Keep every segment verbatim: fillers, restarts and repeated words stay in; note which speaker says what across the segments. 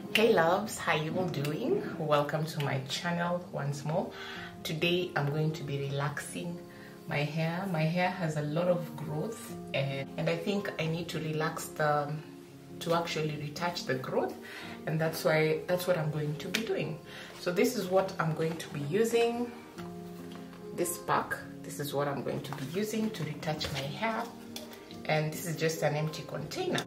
Speaker 1: Hey loves, how you all doing? Welcome to my channel once more. Today I'm going to be relaxing my hair. My hair has a lot of growth and, and I think I need to relax the to actually retouch the growth, and that's why that's what I'm going to be doing. So this is what I'm going to be using. This pack, this is what I'm going to be using to retouch my hair, and this is just an empty container.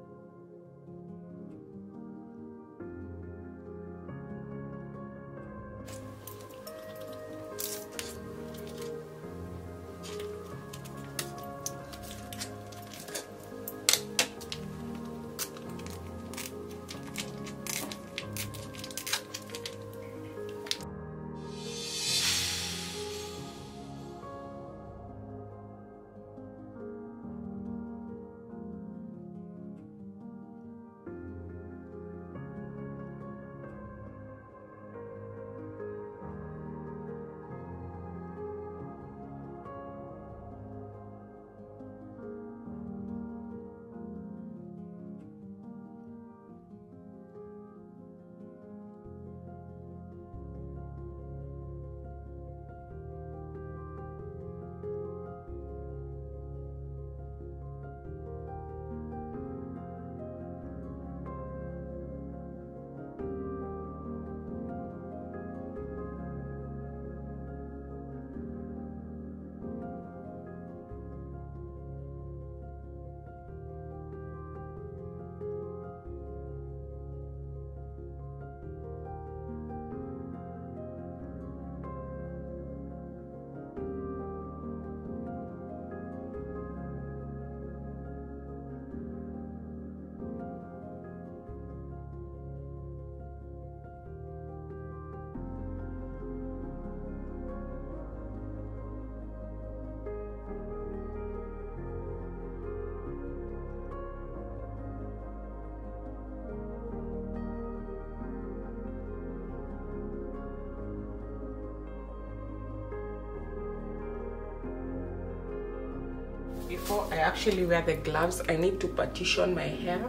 Speaker 1: Before I actually wear the gloves, I need to partition my hair.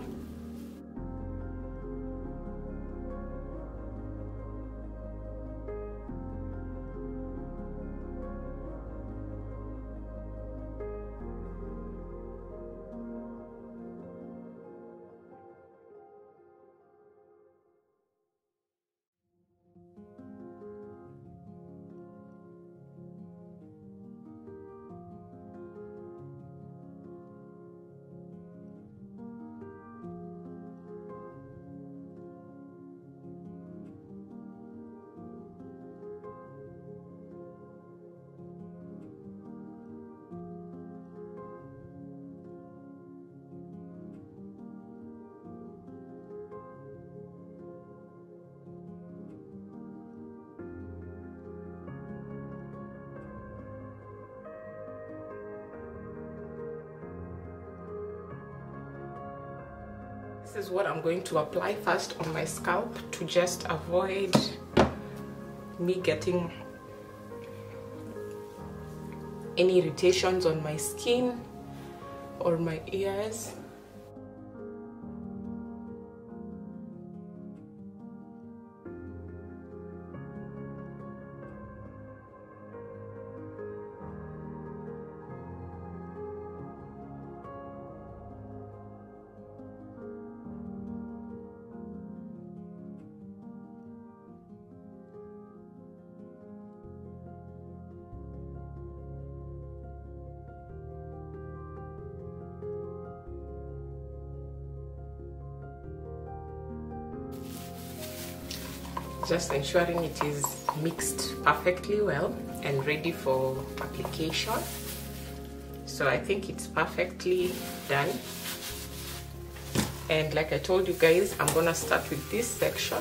Speaker 1: This is what I'm going to apply first on my scalp to just avoid me getting any irritations on my skin or my ears. Just ensuring it is mixed perfectly well and ready for application. So I think it's perfectly done. And like I told you guys, I'm gonna start with this section.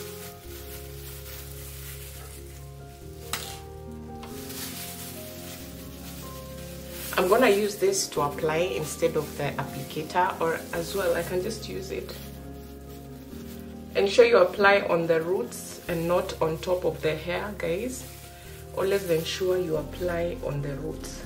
Speaker 1: I'm gonna use this to apply instead of the applicator, or as well I can just use it. Ensure you apply on the roots and not on top of the hair, guys. Always ensure you apply on the roots.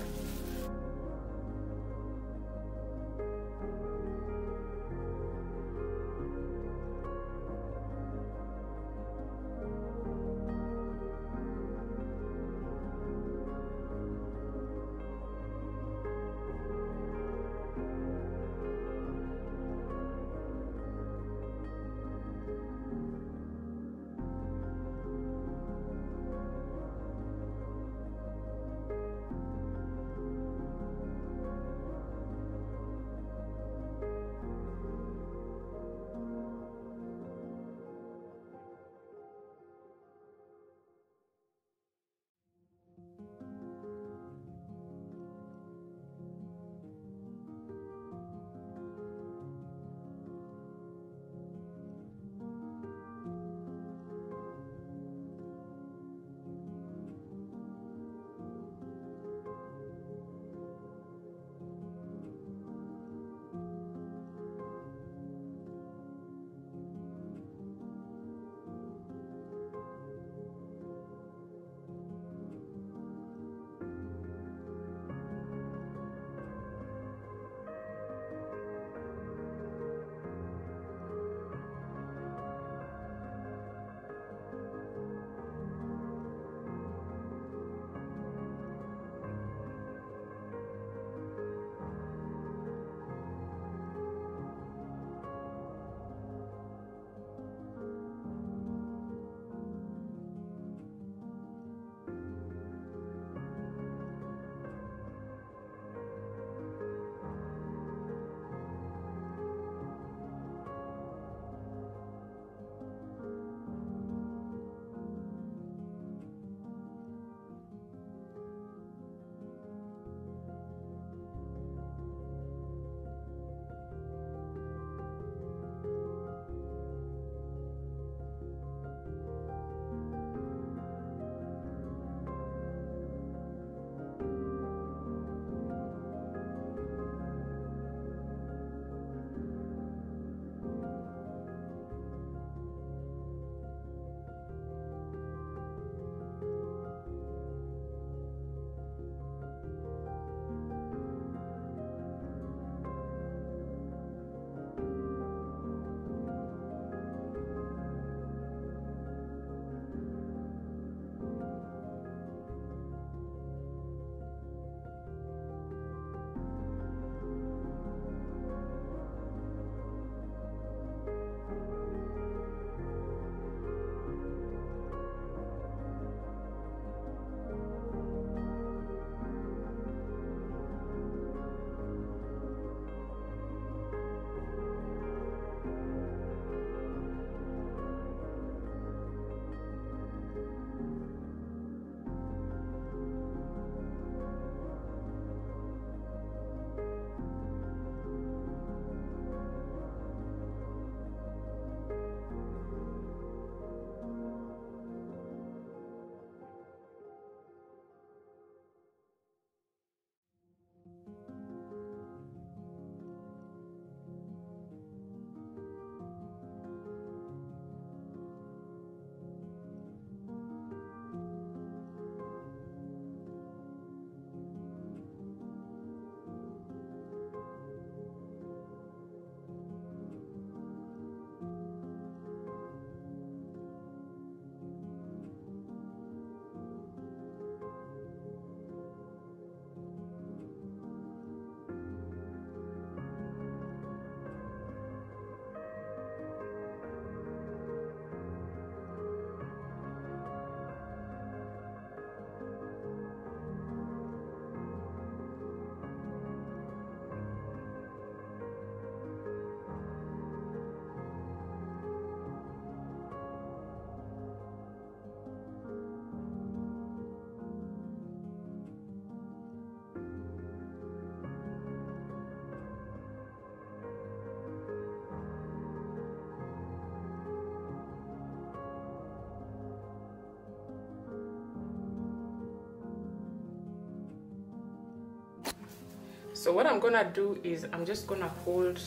Speaker 1: So what I'm gonna do is I'm just gonna hold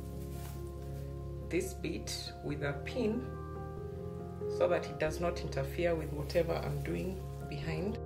Speaker 1: this bit with a pin so that it does not interfere with whatever I'm doing behind.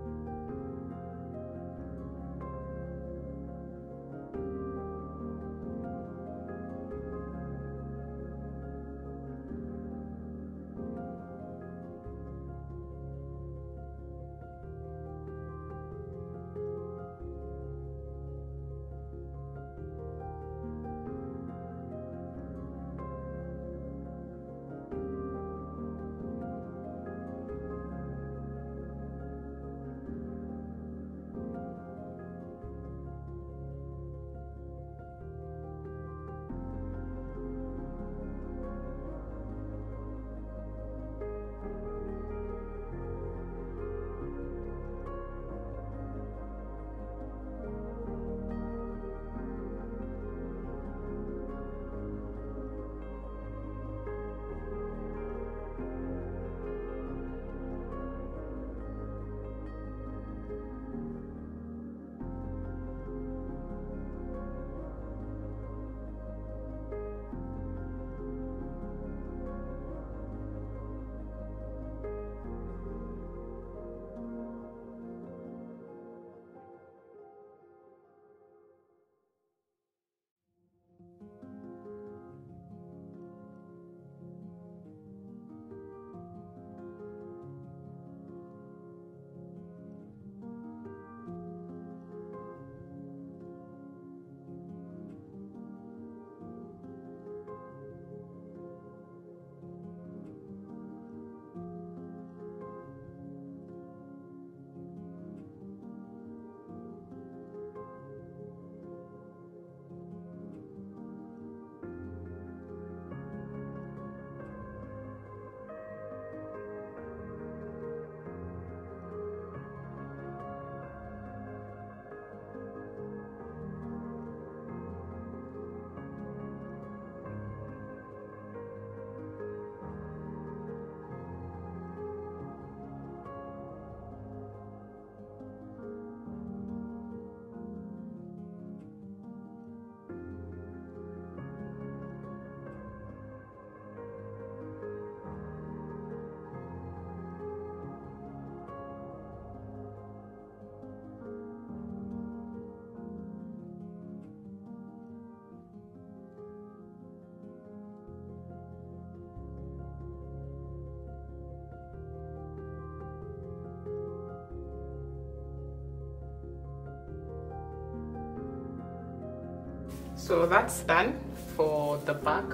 Speaker 1: So that's done for the back,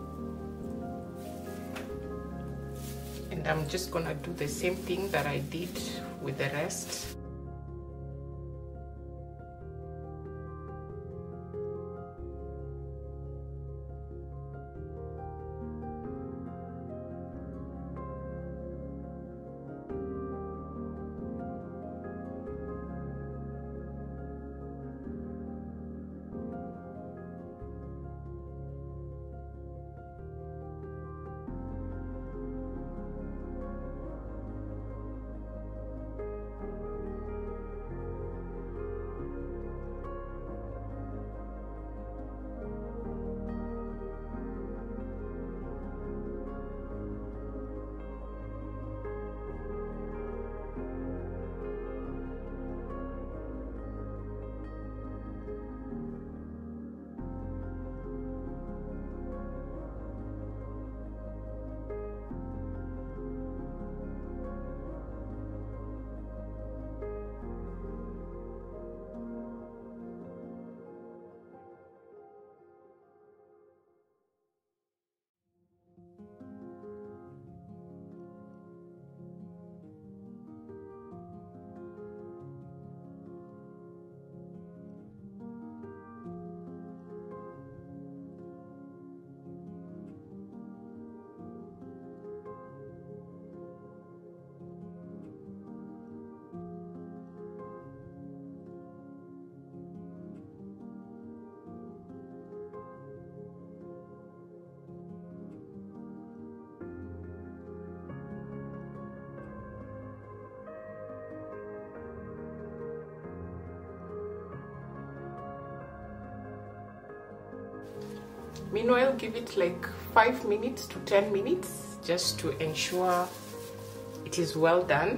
Speaker 1: and I'm just gonna do the same thing that I did with the rest. Meanwhile, give it like five minutes to ten minutes just to ensure it is well done.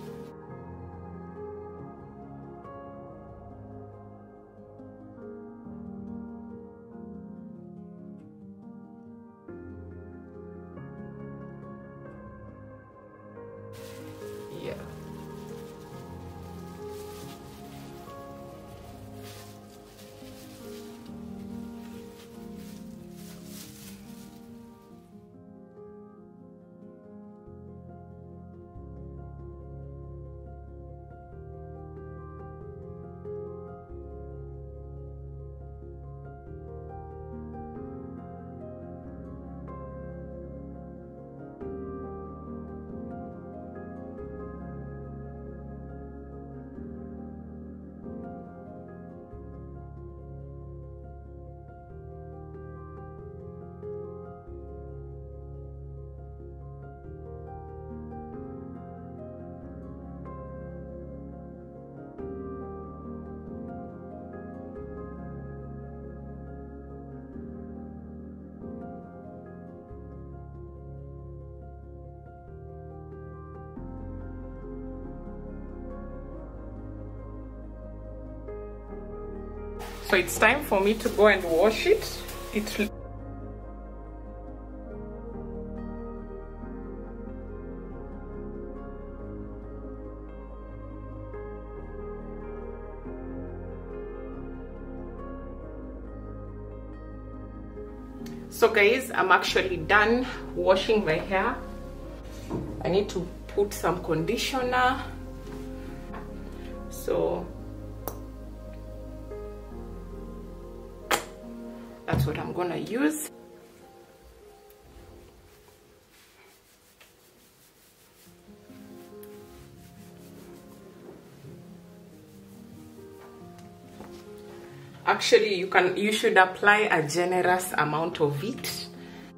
Speaker 1: Yeah. So it's time for me to go and wash it. It So guys, I'm actually done washing my hair. I need to put some conditioner. So that's what I'm gonna use. Actually, you can you should apply a generous amount of it.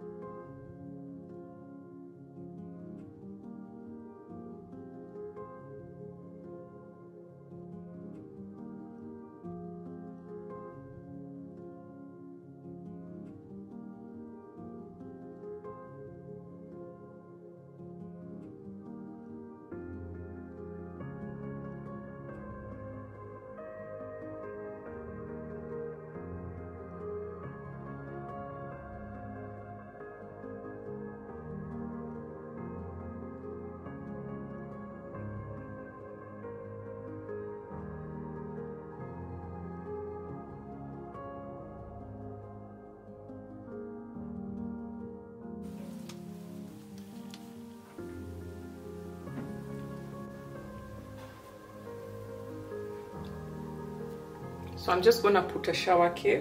Speaker 1: So I'm just gonna put a shower cap.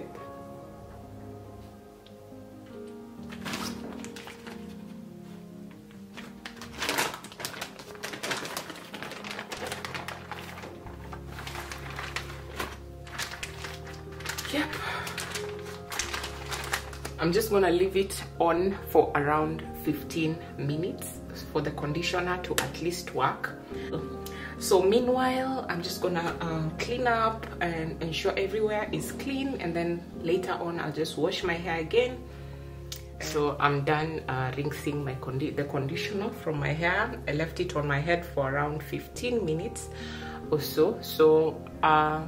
Speaker 1: Yep. I'm just gonna leave it on for around fifteen minutes for the conditioner to at least work. So meanwhile, I'm just gonna uh, clean up and ensure everywhere is clean, and then later on I'll just wash my hair again. So I'm done uh, rinsing my condi the conditioner from my hair. I left it on my head for around fifteen minutes or so. So uh,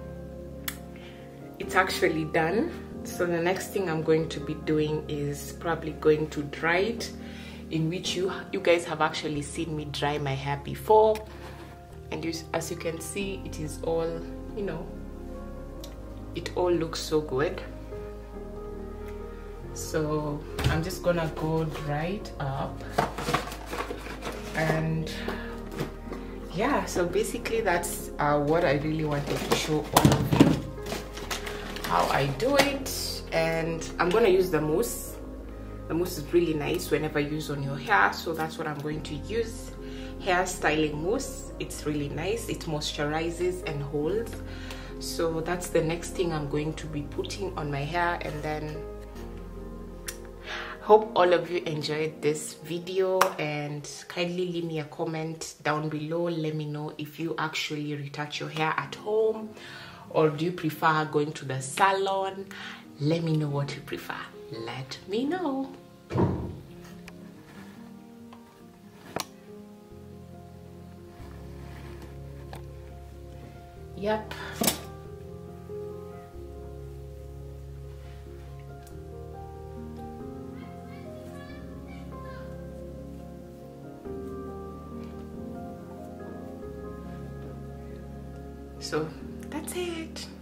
Speaker 1: it's actually done. So the next thing I'm going to be doing is probably going to dry it, in which you you guys have actually seen me dry my hair before. And you, as you can see, it is all, you know, it all looks so good. So I'm just gonna go dry it up. And yeah, so basically that's uh, what I really wanted to show all of you, how I do it. And I'm gonna use the mousse. The mousse is really nice whenever you use on your hair, so that's what I'm going to use. Hair styling mousse. It's really nice. It moisturizes and holds. So that's the next thing I'm going to be putting on my hair. And then hope all of you enjoyed this video, and kindly leave me a comment down below. Let me know if you actually retouch your hair at home, or do you prefer going to the salon. Let me know what you prefer. Let me know. Yep. So that's it.